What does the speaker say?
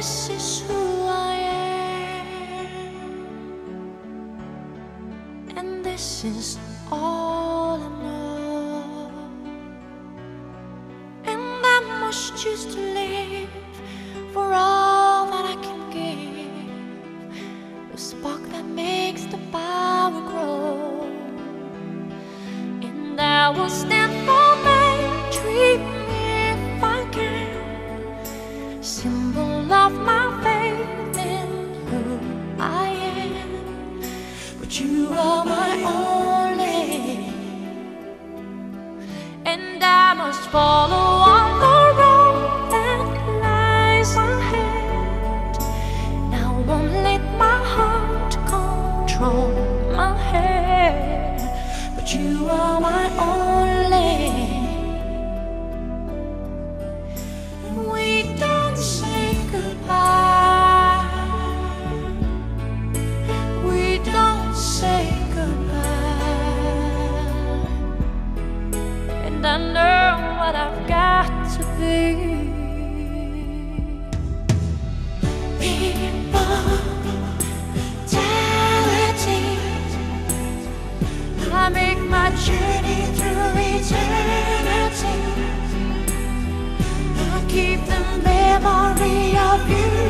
this is who I am, and this is all I know. And I must choose to live for all that I can give, the spark that makes the power grow. And I will stand for my dream if I can, symbol of my faith in who I am. But you are my only, and I must follow on the road that lies ahead. And I won't let my heart control my head. But you are my only. We don't say goodbye. We don't say goodbye. And I know what I've got to be. I make my journey through eternity. I keep the memory of you.